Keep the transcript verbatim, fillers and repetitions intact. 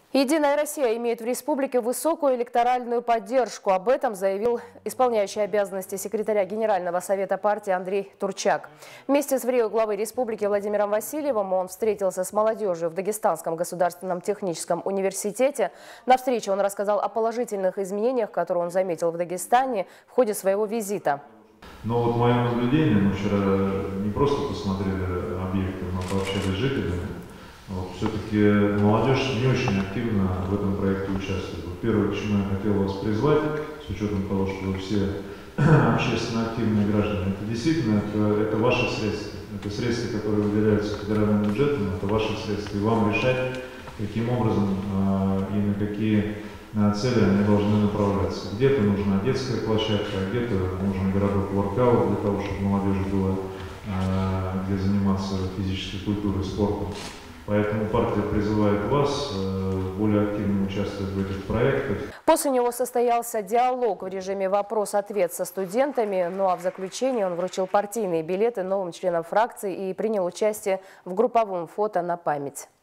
Единая Россия имеет в республике высокую электоральную поддержку. Об этом заявил исполняющий обязанности секретаря Генерального совета партии Андрей Турчак. Вместе с врио главой республики Владимиром Васильевым он встретился с молодежью в Дагестанском государственном техническом университете. На встрече он рассказал о положительных изменениях, которые он заметил в Дагестане в ходе своего визита. Но вот мое наблюдение, мы вчера не просто посмотрели объекты, мы пообщались с жителями. Вот, все-таки молодежь не очень активно в этом проекте участвует. Вот первое, к чему я хотел вас призвать, с учетом того, что вы все общественно активные граждане, это действительно это, это ваши средства. Это средства, которые выделяются федеральным бюджетом, это ваши средства. И вам решать, каким образом э, и на какие э, цели они должны направляться. Где-то нужна детская площадка, а где-то нужен городок воркаут для того, чтобы молодежи было э, где заниматься физической культурой, спортом. Поэтому партия призывает вас более активно участвовать в этих проектах. После него состоялся диалог в режиме вопрос-ответ со студентами. Ну а в заключении он вручил партийные билеты новым членам фракции и принял участие в групповом фото на память.